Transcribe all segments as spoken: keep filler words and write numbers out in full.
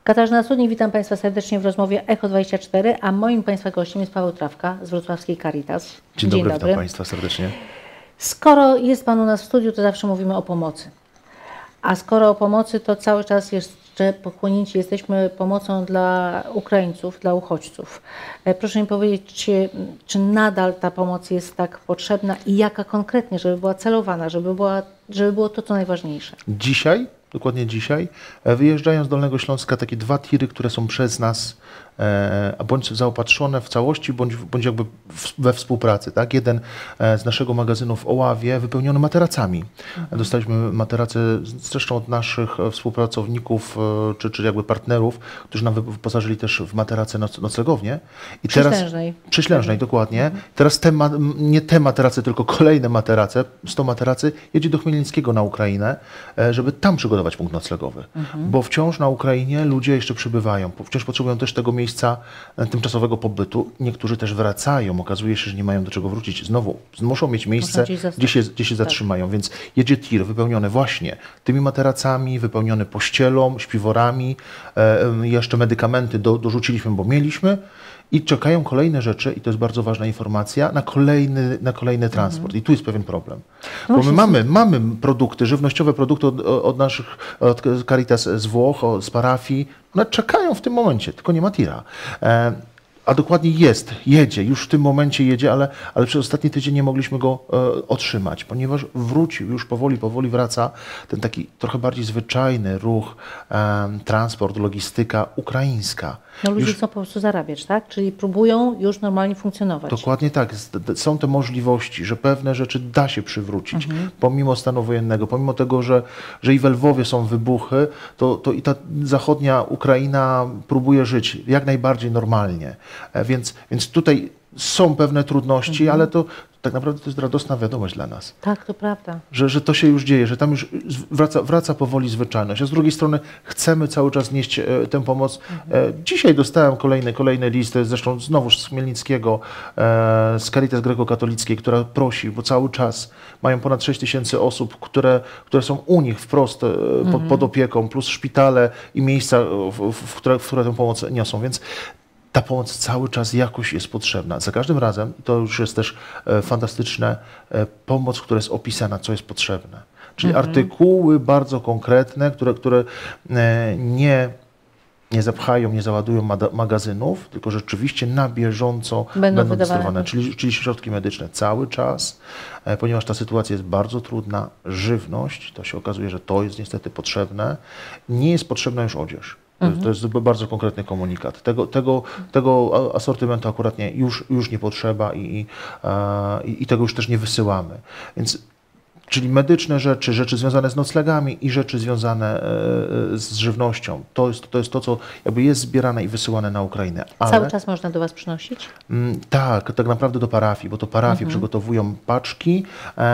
Katarzyna Studnik, witam Państwa serdecznie w rozmowie Echo dwadzieścia cztery, a moim Państwa gościem jest Paweł Trawka z wrocławskiej Caritas. Dzień, Dzień dobry, dobry, witam Państwa serdecznie. Skoro jest Pan u nas w studiu, to zawsze mówimy o pomocy. A skoro o pomocy, to cały czas jeszcze pochłonięci jesteśmy pomocą dla Ukraińców, dla uchodźców. Proszę mi powiedzieć, czy, czy nadal ta pomoc jest tak potrzebna i jaka konkretnie, żeby była celowana, żeby, była, żeby było to, co najważniejsze? Dzisiaj? Dokładnie dzisiaj, wyjeżdżają z Dolnego Śląska takie dwa tiry, które są przez nas e, bądź zaopatrzone w całości, bądź, bądź jakby w, we współpracy. Tak? Jeden e, z naszego magazynu w Oławie wypełniony materacami. Mhm. Dostaliśmy materace zresztą od naszych współpracowników, e, czy, czy jakby partnerów, którzy nam wyposażyli też w materace noc, noclegownie. I Przyślężnej. Teraz, przyślężnej, dokładnie. Mhm. Teraz te, nie te materace, tylko kolejne materace, sto materacy jedzie do Chmielnickiego na Ukrainę, e, żeby tam przygotować punkt noclegowy, mhm. bo wciąż na Ukrainie ludzie jeszcze przybywają, wciąż potrzebują też tego miejsca tymczasowego pobytu. Niektórzy też wracają, okazuje się, że nie mają do czego wrócić. Znowu muszą mieć miejsce, gdzie się, gdzie się zatrzymają, tak. Więc jedzie tir wypełniony właśnie tymi materacami, wypełniony pościelą, śpiworami, e, jeszcze medykamenty do, dorzuciliśmy, bo mieliśmy. I czekają kolejne rzeczy, i to jest bardzo ważna informacja, na kolejny, na kolejny transport. Mhm. I tu jest pewien problem. No bo my mamy, mamy produkty, żywnościowe produkty od, od naszych, od Caritas z Włoch, z parafii. One czekają w tym momencie, tylko nie ma tira. E, a dokładnie jest, jedzie, już w tym momencie jedzie, ale, ale przez ostatni tydzień nie mogliśmy go e, otrzymać, ponieważ wrócił, już powoli, powoli wraca ten taki trochę bardziej zwyczajny ruch, e, transport, logistyka ukraińska. No ludzie już, chcą po prostu zarabiać, tak? Czyli próbują już normalnie funkcjonować. Dokładnie tak. Są te możliwości, że pewne rzeczy da się przywrócić, mhm. pomimo stanu wojennego, pomimo tego, że, że i we Lwowie są wybuchy, to, to i ta zachodnia Ukraina próbuje żyć jak najbardziej normalnie. Więc, więc tutaj są pewne trudności, mhm. ale to tak naprawdę to jest radosna wiadomość dla nas. Tak, to prawda. Że, że to się już dzieje, że tam już wraca, wraca powoli zwyczajność. A z drugiej strony chcemy cały czas nieść e, tę pomoc. Mhm. E, dzisiaj dostałem kolejny, kolejny list, zresztą znowuż z Chmielnickiego, e, z Caritas Grecko-Katolickiej, która prosi, bo cały czas mają ponad sześć tysięcy osób, które, które są u nich wprost e, mhm. pod, pod opieką, plus szpitale i miejsca, w, w, w, które, w które tę pomoc niosą. Więc ta pomoc cały czas jakoś jest potrzebna. Za każdym razem, to już jest też e, fantastyczne, e, pomoc, która jest opisana, co jest potrzebne. Czyli mhm. artykuły bardzo konkretne, które, które e, nie, nie zapchają, nie załadują magazynów, tylko rzeczywiście na bieżąco będą, będą dystrybuowane. Czyli, czyli środki medyczne cały czas, e, ponieważ ta sytuacja jest bardzo trudna. Żywność, to się okazuje, że to jest niestety potrzebne. Nie jest potrzebna już odzież. To jest bardzo konkretny komunikat. Tego, tego, tego asortymentu akurat nie, już, już nie potrzeba i, i, i tego już też nie wysyłamy. Więc, czyli medyczne rzeczy, rzeczy związane z noclegami i rzeczy związane z żywnością. To jest to, jest to co jakby jest zbierane i wysyłane na Ukrainę. Ale, cały czas można do Was przynosić? Tak, tak naprawdę do parafii, bo to parafie mhm. przygotowują paczki.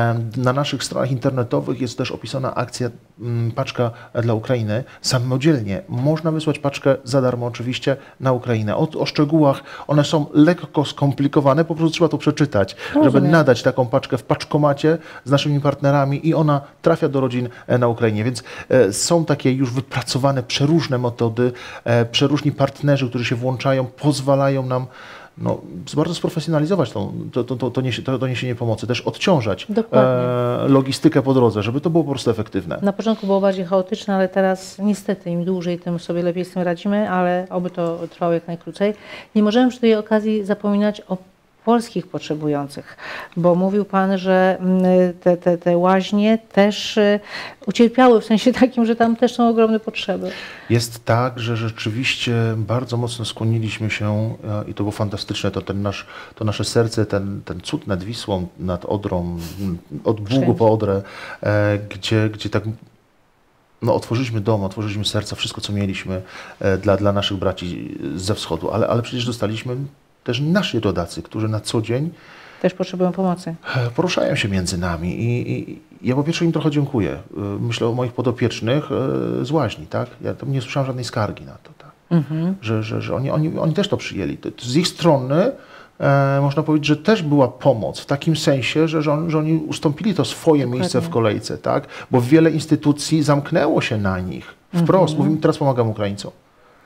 Na naszych stronach internetowych jest też opisana akcja paczka dla Ukrainy. Samodzielnie można wysłać paczkę za darmo oczywiście na Ukrainę. O, o szczegółach, one są lekko skomplikowane, po prostu trzeba to przeczytać, Rozumiem. żeby nadać taką paczkę w paczkomacie z naszymi partnerami i ona trafia do rodzin na Ukrainie. Więc e, są takie już wypracowane przeróżne metody, e, przeróżni partnerzy, którzy się włączają, pozwalają nam no, bardzo sprofesjonalizować tą, to, to, to, to, niesie, to, to niesienie pomocy, też odciążać e, logistykę po drodze, żeby to było po prostu efektywne. Na początku było bardziej chaotyczne, ale teraz niestety im dłużej, tym sobie lepiej z tym radzimy, ale oby to trwało jak najkrócej. Nie możemy przy tej okazji zapominać o polskich potrzebujących, bo mówił Pan, że te, te, te łaźnie też ucierpiały w sensie takim, że tam też są ogromne potrzeby. Jest tak, że rzeczywiście bardzo mocno skłoniliśmy się i to było fantastyczne, to, ten nasz, to nasze serce, ten, ten cud nad Wisłą, nad Odrą, od Bógu po Odrę, gdzie, gdzie tak no, otworzyliśmy dom, otworzyliśmy serca, wszystko co mieliśmy dla, dla naszych braci ze wschodu, ale, ale przecież dostaliśmy też nasi rodacy, którzy na co dzień też potrzebują pomocy. Poruszają się między nami i, i ja po pierwsze im trochę dziękuję. Myślę o moich podopiecznych z Łaźni, tak? Ja tam nie słyszałem żadnej skargi na to, tak? Mhm. Że, że, że oni, oni, oni też to przyjęli. Z ich strony e, można powiedzieć, że też była pomoc w takim sensie, że, że, on, że oni ustąpili to swoje Dokładnie. miejsce w kolejce, tak? Bo wiele instytucji zamknęło się na nich. Wprost, mhm. mówimy, teraz pomagam Ukraińcom.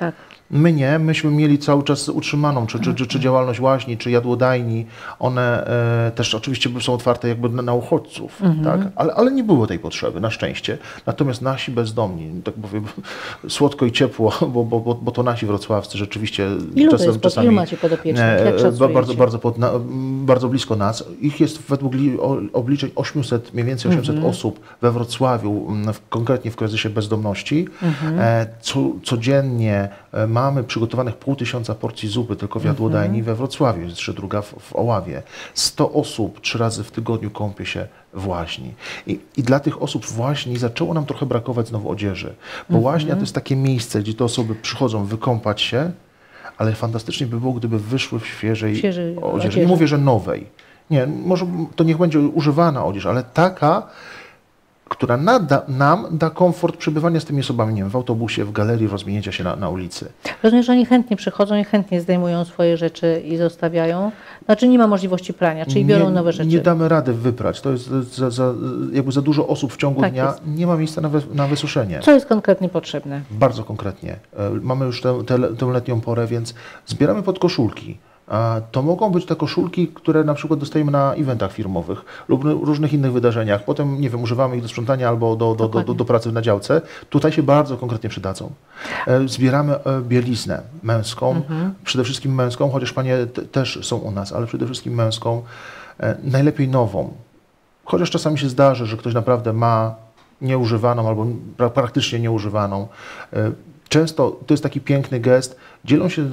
Tak. My nie, myśmy mieli cały czas utrzymaną, czy, czy, czy, czy działalność łaźni, czy jadłodajni. One e, też oczywiście są otwarte jakby na, na uchodźców, Mhm. tak? ale, ale nie było tej potrzeby, na szczęście. Natomiast nasi bezdomni, tak powiem, słodko i ciepło, bo, bo, bo, bo to nasi wrocławscy rzeczywiście Ilu czasem, to jest, czasami ilu macie podopiecznych? Jak e, szacujecie? bardzo, bardzo, pod, na, bardzo blisko nas. Ich jest według li, o, obliczeń osiemset, mniej więcej osiemset Mhm. osób we Wrocławiu, m, w, konkretnie w kryzysie bezdomności. Mhm. E, co, codziennie e, mamy przygotowanych pół tysiąca porcji zupy tylko w jadłodajni Mhm. we Wrocławiu, jest jeszcze druga w, w Oławie. sto osób trzy razy w tygodniu kąpie się w łaźni. I, I dla tych osób w łaźni zaczęło nam trochę brakować znowu odzieży. Bo Mhm. łaźnia to jest takie miejsce, gdzie te osoby przychodzą wykąpać się, ale fantastycznie by było, gdyby wyszły w świeżej, Świeżej odzieży. odzieży. Nie mówię, że nowej. Nie, może to niech będzie używana odzież, ale taka, która nada, nam da komfort przebywania z tymi osobami, nie wiem, w autobusie, w galerii, rozwinięcia się na, na ulicy. Rozumiem, że oni chętnie przychodzą i chętnie zdejmują swoje rzeczy i zostawiają. Znaczy nie ma możliwości prania, czyli biorą nie, nowe rzeczy. Nie damy rady wyprać. To jest za, za, jakby za dużo osób w ciągu Tak dnia. jest. Nie ma miejsca na, wy, na wysuszenie. Co jest konkretnie potrzebne? Bardzo konkretnie. E, Mamy już tę, tę, tę letnią porę, więc zbieramy pod koszulki. A to mogą być te koszulki, które na przykład dostajemy na eventach firmowych lub różnych innych wydarzeniach. Potem, nie wiem, używamy ich do sprzątania albo do, do, do, do, do pracy na działce. Tutaj się bardzo konkretnie przydadzą. E, Zbieramy e, bieliznę męską, Mhm. przede wszystkim męską, chociaż panie te, też są u nas, ale przede wszystkim męską. E, Najlepiej nową. Chociaż czasami się zdarzy, że ktoś naprawdę ma nieużywaną albo pra, praktycznie nieużywaną. E, Często to jest taki piękny gest. Dzielą się y,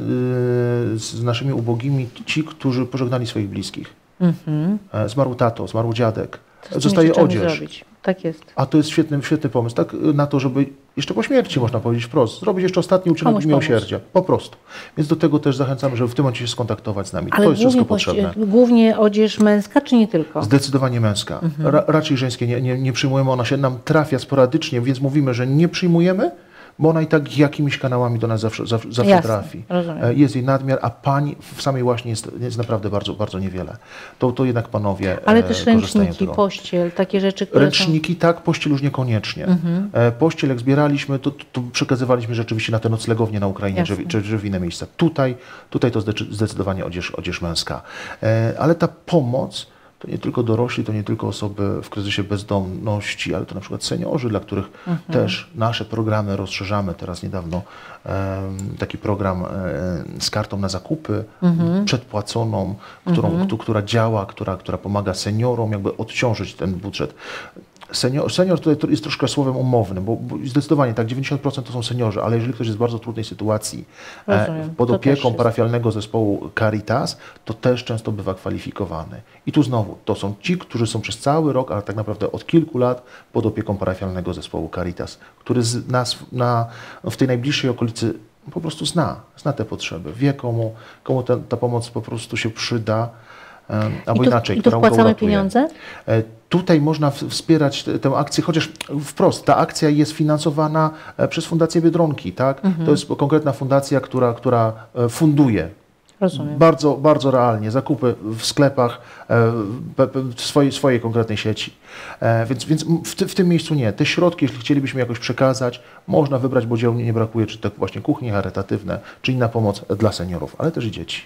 z naszymi ubogimi ci, którzy pożegnali swoich bliskich. Mhm. E, Zmarł tato, zmarł dziadek. Co z tymi Zostaje rzeczami odzież. zrobić? Tak jest. A to jest świetny, świetny pomysł. Tak y, na to, żeby jeszcze po śmierci, można powiedzieć wprost, zrobić jeszcze ostatni uczynek Komuś miłosierdzia. Po prostu. Więc do tego też zachęcamy, żeby w tym momencie się skontaktować z nami. Ale to jest wszystko głównie, potrzebne. pości- głównie odzież męska, czy nie tylko? Zdecydowanie męska. Mhm. Ra, raczej żeńskie nie, nie, nie przyjmujemy. Ona się nam trafia sporadycznie, więc mówimy, że nie przyjmujemy, bo ona i tak jakimiś kanałami do nas zawsze, zawsze, zawsze Jasne, trafi. rozumiem. E, Jest jej nadmiar, a pań w samej właśnie jest, jest naprawdę bardzo, bardzo niewiele. To, to jednak panowie Ale e, też korzystają z ręczniki, tego. pościel, takie rzeczy, które Ręczniki tak, pościel już niekoniecznie. Mhm. E, Pościel jak zbieraliśmy, to, to, to przekazywaliśmy rzeczywiście na te noclegownie na Ukrainie, Jasne. czy, czy, czy w inne miejsca. Tutaj, tutaj to zdecy- zdecydowanie odzież, odzież męska. E, Ale ta pomoc to nie tylko dorośli, to nie tylko osoby w kryzysie bezdomności, ale to na przykład seniorzy, dla których Mhm. też nasze programy rozszerzamy. Teraz niedawno em, taki program em, z kartą na zakupy Mhm. przedpłaconą, którą, Mhm. któ- która działa, która, która pomaga seniorom jakby odciążyć ten budżet. Senior, senior tutaj to jest troszkę słowem umownym, bo, bo zdecydowanie tak, dziewięćdziesiąt procent to są seniorzy, ale jeżeli ktoś jest w bardzo trudnej sytuacji, e, Rozumiem, pod to opieką też jest. parafialnego zespołu Caritas, to też często bywa kwalifikowany. I tu znowu, to są ci, którzy są przez cały rok, ale tak naprawdę od kilku lat pod opieką parafialnego zespołu Caritas, który z nas na, w tej najbliższej okolicy po prostu zna, zna te potrzeby, wie komu, komu ta, ta pomoc po prostu się przyda, e, albo I tu, inaczej, i tu która go wpłacamy uratuje. pieniądze? E, Tutaj można w- wspierać te- tę akcję, chociaż wprost, ta akcja jest finansowana e, przez Fundację Biedronki, tak? Mhm. To jest konkretna fundacja, która, która e, funduje Rozumiem. bardzo, bardzo realnie zakupy w sklepach e, pe- pe- w swojej, swojej konkretnej sieci. E, Więc, więc w, ty, w tym miejscu nie. Te środki, jeśli chcielibyśmy jakoś przekazać, można wybrać, bo dzieł nie brakuje, czy to właśnie kuchnie charytatywne, czy inna pomoc dla seniorów, ale też i dzieci.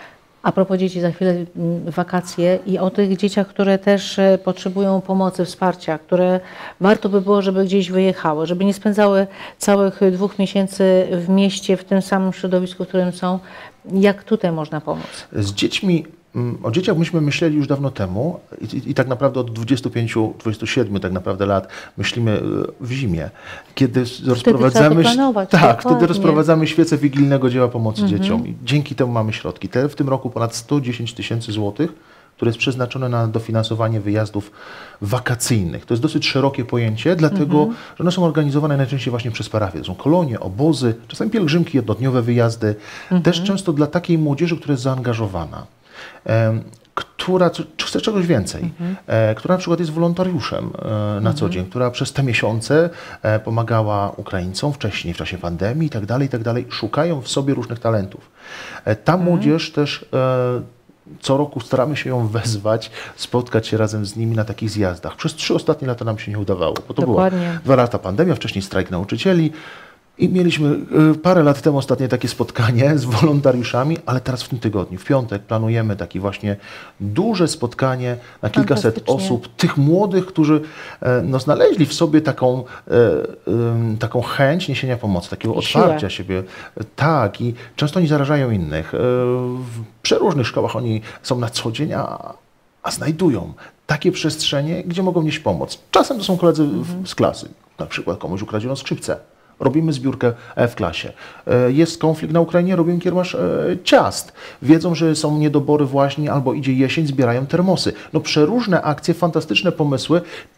A propos dzieci, za chwilę mm, wakacje i o tych dzieciach, które też e, potrzebują pomocy, wsparcia, które warto by było, żeby gdzieś wyjechały, żeby nie spędzały całych dwóch miesięcy w mieście, w tym samym środowisku, w którym są. Jak tutaj można pomóc? Z dziećmi, mm, o dzieciach myśmy myśleli już dawno temu i, i, i tak naprawdę od dwudziestu pięciu, dwudziestu siedmiu tak naprawdę lat myślimy e, w zimie, kiedy trzeba rozprowadzamy, to planować, tak, dokładnie. wtedy rozprowadzamy świece wigilijnego dzieła pomocy Mhm. dzieciom i dzięki temu mamy środki. Te, w tym roku ponad sto dziesięć tysięcy złotych, które jest przeznaczone na dofinansowanie wyjazdów wakacyjnych. To jest dosyć szerokie pojęcie, dlatego, Mhm. że one są organizowane najczęściej właśnie przez parafie. To są kolonie, obozy, czasami pielgrzymki, jednodniowe wyjazdy, Mhm. też często dla takiej młodzieży, która jest zaangażowana, em, która c- chce czegoś więcej, Mhm. e, która na przykład jest wolontariuszem e, na co dzień, która przez te miesiące e, pomagała Ukraińcom wcześniej, w czasie pandemii i tak dalej, i tak dalej, szukają w sobie różnych talentów. E, ta Mhm. młodzież też e, co roku staramy się ją wezwać, spotkać się razem z nimi na takich zjazdach. Przez trzy ostatnie lata nam się nie udawało, bo to była Dokładnie. dwa lata pandemia, wcześniej strajk nauczycieli. I mieliśmy y, parę lat temu ostatnie takie spotkanie z wolontariuszami, ale teraz w tym tygodniu, w piątek planujemy takie właśnie duże spotkanie na kilkaset Fantastycznie. osób, tych młodych, którzy e, no, znaleźli w sobie taką, e, em, taką chęć niesienia pomocy, takiego I otwarcia siłę. siebie. Tak, i często oni zarażają innych. E, w przeróżnych szkołach oni są na co dzień, a, a znajdują takie przestrzenie, gdzie mogą nieść pomoc. Czasem to są koledzy w, z klasy, na przykład komuś ukradziono skrzypce. Robimy zbiórkę w klasie. E, Jest konflikt na Ukrainie, robimy kiermasz e, ciast. Wiedzą, że są niedobory właśnie, albo idzie jesień, zbierają termosy. No przeróżne akcje, fantastyczne pomysły.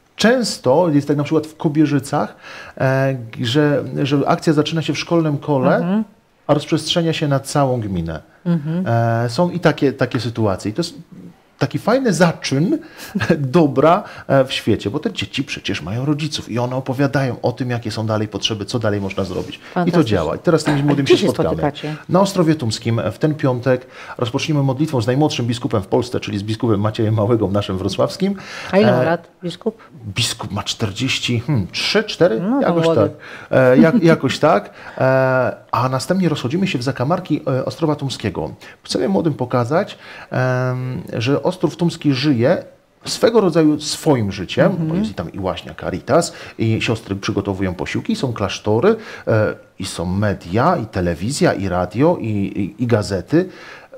Często jest tak na przykład w Kobierzycach, e, że, że akcja zaczyna się w szkolnym kole, a rozprzestrzenia się na całą gminę. E, Są i takie, takie sytuacje. I to jest taki fajny zaczyn dobra e, w świecie, bo te dzieci przecież mają rodziców i one opowiadają o tym, jakie są dalej potrzeby, co dalej można zrobić. I to Fantastycznie. działa. I teraz z tymi A młodymi gdzie się się spotkamy. spotykacie? Na Ostrowie Tumskim w ten piątek rozpoczniemy modlitwą z najmłodszym biskupem w Polsce, czyli z biskupem Maciejem Małego, naszym wrocławskim. A ile ma E, lat biskup? Biskup ma czterdzieści trzy, cztery? No, to jakoś młody. tak. E, jak, jakoś tak. E, a następnie rozchodzimy się w zakamarki e, Ostrowa Tumskiego. Chcemy młodym pokazać, em, że Ostrów Tumski żyje swego rodzaju swoim życiem, bo jest i tam i Łaźnia Caritas, i siostry przygotowują posiłki, są klasztory, e, i są media, i telewizja, i radio, i, i, i gazety.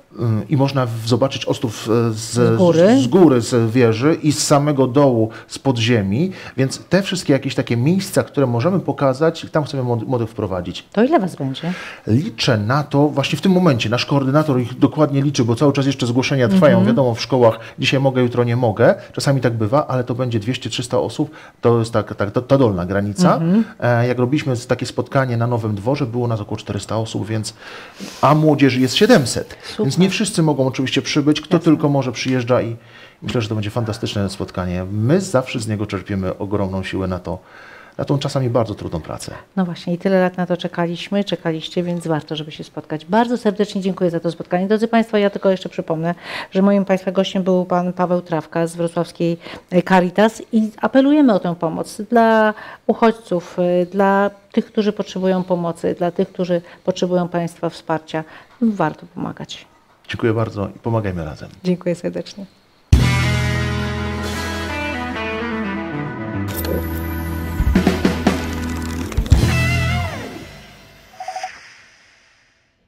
I można w- zobaczyć Ostrów e, z, Z góry. z góry, z wieży i z samego dołu, z podziemi. Więc te wszystkie jakieś takie miejsca, które możemy pokazać, tam chcemy młody- młodych wprowadzić. To ile was będzie? Liczę na to, właśnie w tym momencie, nasz koordynator ich dokładnie liczy, bo cały czas jeszcze zgłoszenia trwają, wiadomo, w szkołach, dzisiaj mogę, jutro nie mogę, czasami tak bywa, ale to będzie dwieście trzysta osób, to jest tak, tak, ta, ta dolna granica. E, jak robiliśmy z- takie spotkanie na Nowym Dworze, było nas około czterysta osób, więc, a młodzieży jest siedemset, więc nie wszyscy mogą oczywiście przybyć, kto tylko może przyjeżdża i myślę, że to będzie fantastyczne spotkanie. My zawsze z niego czerpiemy ogromną siłę na to, na tą czasami bardzo trudną pracę. No właśnie i tyle lat na to czekaliśmy, czekaliście, więc warto, żeby się spotkać. Bardzo serdecznie dziękuję za to spotkanie. Drodzy Państwo, ja tylko jeszcze przypomnę, że moim Państwa gościem był Pan Paweł Trawka z wrocławskiej Caritas i apelujemy o tę pomoc dla uchodźców, y, dla tych, którzy potrzebują pomocy, dla tych, którzy potrzebują Państwa wsparcia. Warto pomagać. Dziękuję bardzo i pomagajmy razem. Dziękuję serdecznie.